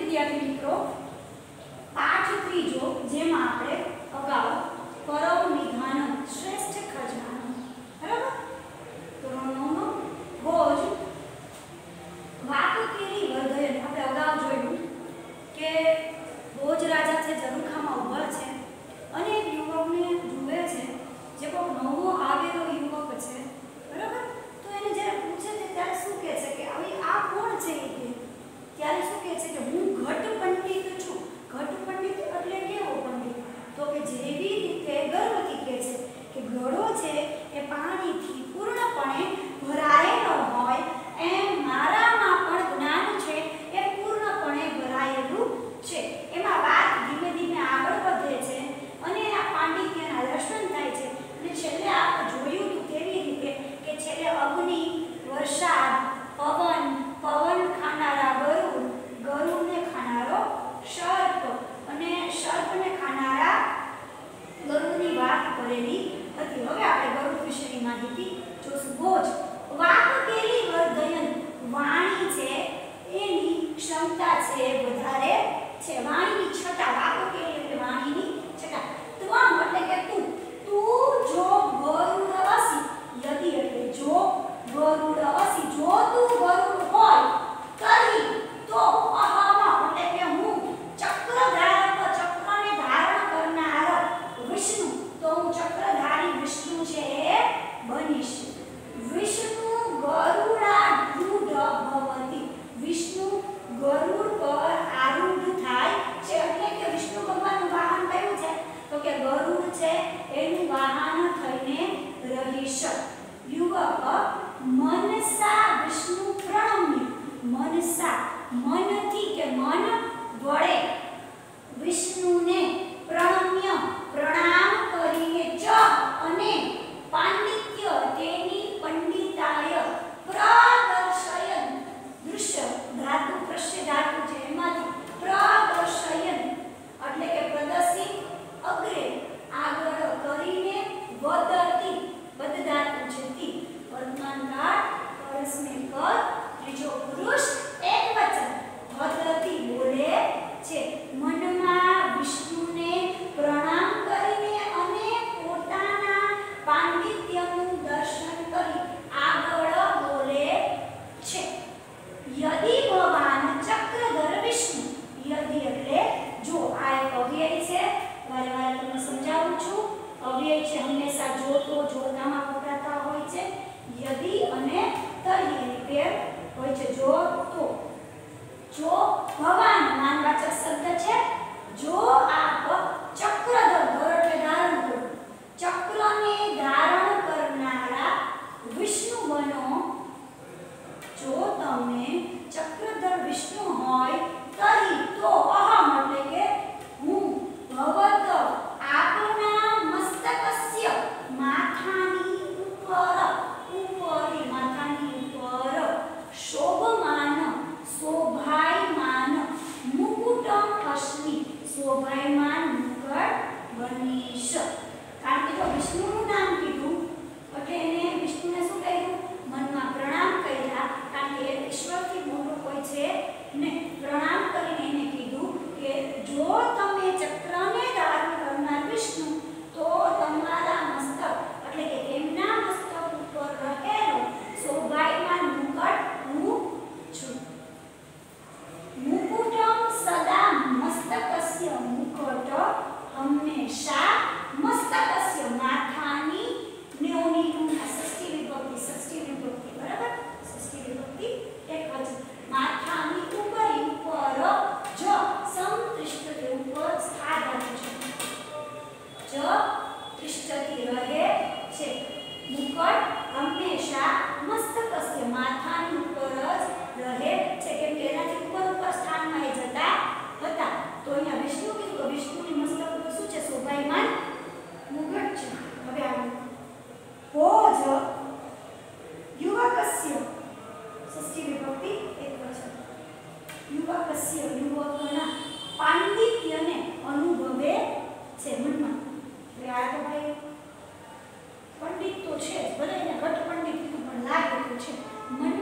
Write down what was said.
વિદ્યાર્થી મિત્રો, પાઠ ત્રીજો જેમાં આપણે અગાઉ પરમ નિધાન શ્રેષ્ઠ ખજાનો, બરાબર, ધોરણ 9 નો ભોજ વાત કેરી વર્ધયન આપણે અગાઉ જોયું કે ભોજ રાજા છે ઝરૂખામાં ઊભા છે અને એક યુવકને જુએ છે જે કોઈ નવો આવેલો યુવક છે, બરાબર. તો એને જ્યારે પૂછે છે ત્યારે શું કહે છે કે હવે આ કોણ છે એ, ત્યારે શું કહે છે કે હું ઘટ પંડિત છું. ઘટ પંડિત એટલે કેવો પંડિત? તો કે જેવી રીતે ગર્વથી કહે છે કે ઘડો છે એ પાણીથી પૂર્ણપણે ભરાયેલો હોય એમ મારામાં પણ જ્ઞાન છે એ પૂર્ણપણે ભરાયેલું છે. એમાં વાત ધીમે ધીમે આગળ વધે છે અને આ પાંડિત્યના દર્શન થાય છે અને છેલ્લે આપણે જોયું હતું કેવી રીતે કે છેલ્લે અગ્નિ, વરસાદ, પવન, પવન ખાનારા ગરુડ, ગરુડને ખાનારો સર્પ અને સર્પને ખાનારા ગરુડની વાત કરેલી હતી. હવે આપણે ગરુડ વિશેની માહિતી જોશું. ભોજ વાક કેલી વર્ધયન, વાણી છે એની ક્ષમતા છે વધારે છે. વાણીની છટા, વાક કેલી એટલે વાણીની છટા. ત્વમ એટલે કે તું, તું જો ગરુડ અસી, યદિ એટલે જો ગરુડ અસી, જો તું ગરુડ હોય તરી તો અહમ એટલે કે હું ચક્રધારક, ચક્રને ધારણ કરનાર વિષ્ણુ, તો હું ચક્રધારી વિષ્ણુ છે એ બનીશ. વિષ્ણુ ગરુડારૂઢ ભવતિ, વિષ્ણુ ગરુડ પર આરૂઢ થાય છે એટલે કે વિષ્ણુ ભગવાનનું વાહન કયું છે? તો કે ગરુડ છે એનું વાહન થઈને રહીશ. યુવક મનસા વિષ્ણુ પ્રણમ્ય, મનસા મનથી કે મન વડે વિષ્ણુને પ્રણમ્ય પ્રણામ કરીને ચ અને પાંડિત્ય તેની પંડિતાય પ્રદર્શયન, દૃશ્ય ધાતુ પ્રશ્ય ધાતુ છે એમાંથી પ્રદર્શયન એટલે કે પ્રદર્શિત, અગ્રે આગળ કરીને, વદતિ વદ ધાતુ છે તી, વર્તમાન કાળ પરસ્મૈ પદ, ત્રીજો પુરુષ એકવચન, વદતિ બોલે છે. મનમાં વિષ્ણુને પ્રણામ કરીને અને પોતાના પાંડિત્યનું દર્શન કરી આગળ બોલે છે. યદિ ભવાન ચક્રધર વિષ્ણુ, યદિ એટલે જો, આ એક અવ્યય છે, વારે વારે તમને સમજાવું છું. અવ્યય છે હંમેશા જો તો જોતામાં વપરાતા હોય છે. યદિ અને તરી એની પેર હોય છે. જો તો, જો ભવાન માનવાચક શબ્દ છે. જો આપ ચક્રધર, ધર એટલે ધારણ કરો, ચક્રને ધારણ કરનારા વિષ્ણુ બનો, જો તમે ચક્રધર વિષ્ણુ હોય તરી તો અહમ એટલે કે હું ભવત આપના મસ્તકસ્ય માથાની ઉપર, ઉપરી માથાની ઉપર શોભમાન શોભાયમાન મુકુટમ અસ્મિ, શોભાયમાન મુકટ બનીશ. કારણ કે જો વિષ્ણુનું નામ કીધું એટલે એને વિષ્ણુને શું કહ્યું? મનમાં પ્રણામ કર્યા, કારણ કે ઈશ્વરથી મોટો કોઈ છે ને. પ્રણામ કરીને એને કીધું કે જો તમે ચક્રને ધારણ કરનાર વિષ્ણુ તો તમારા મસ્તક એટલે કે એમના મસ્તક ઉપર રહેલો શોભાયમાન મુકટ હું છું. મુકુટમ સદા મસ્તકસ્ય, મુકટ હંમેશા મસ્તકસ્ય માથાની, નેઓની ષષ્ઠી વિભક્તિ, બરાબર, ષષ્ઠી વિભક્તિ એક વચન, માથાની ઉપરી ઉપર જ સંતિષ્ઠતે, ઉપર સ્થા ધાતુ છે, જ તિષ્ઠતિ રહે છે. મુકટ હંમેશા મસ્તકસ્ય માથાની ઉપર જ રહે છે, કેમ કે એનાથી ઉપર સ્થાનમાં એ જતા હતા. તો અહીંયા વિષ્ણુ કીધું કે વિષ્ણુની મસ્તક ઉપર શું છે? શોભાયમાન મુકટ છે. હવે આગળ ભોજ યુવકસ્ય, ષષ્ઠી વિભક્તિ એકવચન, યુવકસ્ય યુવકના પાંડિત્યને અનુભવે છે મનમાં. એટલે આ તો ભાઈ પંડિત તો છે જ, બધાને ઘટ પંડિત પણ લાગે તો છે. મન